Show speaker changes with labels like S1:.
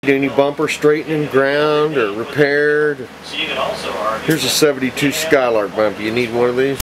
S1: any bumper straightening, ground, or repaired.
S2: So you could also argue
S1: Here's a 72 Skylark bumper. You need one of these?